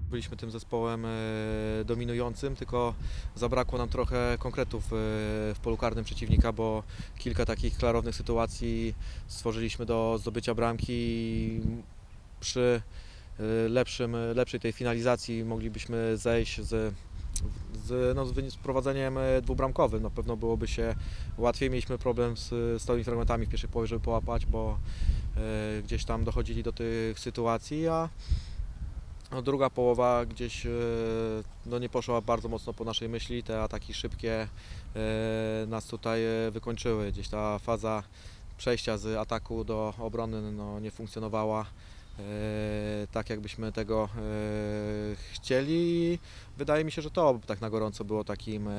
Byliśmy tym zespołem dominującym, tylko zabrakło nam trochę konkretów w polu karnym przeciwnika, bo kilka takich klarownych sytuacji stworzyliśmy do zdobycia bramki. Przy lepszej tej finalizacji moglibyśmy zejść z prowadzeniem dwubramkowym. Na pewno byłoby się łatwiej. Mieliśmy problem z stałymi fragmentami w pierwszej połowie, żeby połapać, bo gdzieś tam dochodzili do tych sytuacji, a druga połowa gdzieś nie poszła bardzo mocno po naszej myśli. Te ataki szybkie nas tutaj wykończyły. Gdzieś ta faza przejścia z ataku do obrony nie funkcjonowała tak, jakbyśmy tego chcieli. Wydaje mi się, że to tak na gorąco było takim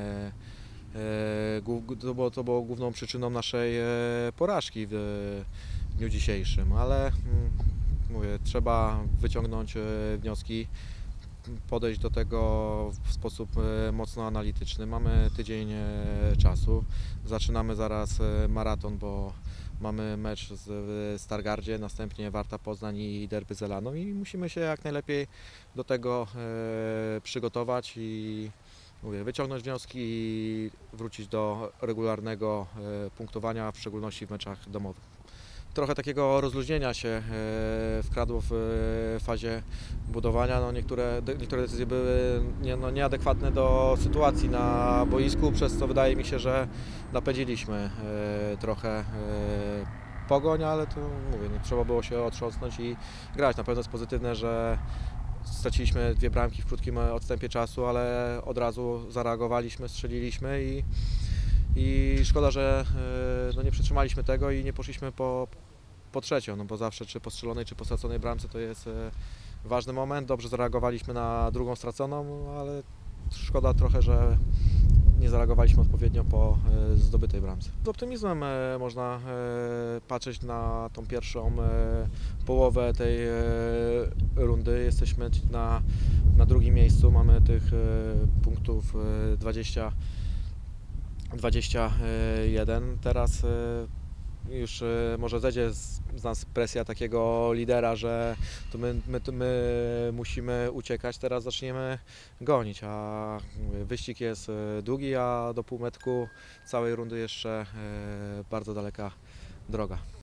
to było główną przyczyną naszej porażki w dniu dzisiejszym, ale mówię, trzeba wyciągnąć wnioski, podejść do tego w sposób mocno analityczny. Mamy tydzień czasu, zaczynamy zaraz maraton, bo mamy mecz w Stargardzie, następnie Warta Poznań i Derby z Elaną i musimy się jak najlepiej do tego przygotować i wyciągnąć wnioski i wrócić do regularnego punktowania, w szczególności w meczach domowych. Trochę takiego rozluźnienia się wkradło w fazie budowania. Niektóre decyzje były nieadekwatne do sytuacji na boisku, przez co wydaje mi się, że napędziliśmy trochę Pogoń, ale to mówię, trzeba było się otrząsnąć i grać. Na pewno jest pozytywne, że straciliśmy 2 bramki w krótkim odstępie czasu, ale od razu zareagowaliśmy, strzeliliśmy i szkoda, że nie przetrzymaliśmy tego i nie poszliśmy po trzecią, bo zawsze czy po strzelonej, czy po straconej bramce to jest ważny moment. Dobrze zareagowaliśmy na drugą straconą, ale szkoda trochę, że nie zareagowaliśmy odpowiednio po zdobytej bramce. Z optymizmem można patrzeć na tą pierwszą połowę tej rundy. Jesteśmy na drugim miejscu, mamy tych punktów 21. Teraz już może zejdzie z nas presja takiego lidera, że to my musimy uciekać, teraz zaczniemy gonić, a wyścig jest długi, a do półmetku całej rundy jeszcze bardzo daleka droga.